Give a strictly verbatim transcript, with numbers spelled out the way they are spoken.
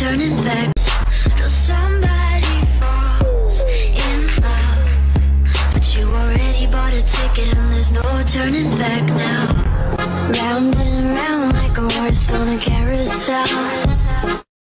turning back. Till somebody falls in love, but you already bought a ticket and there's no turning back now. Round and around like a horse on a carousel.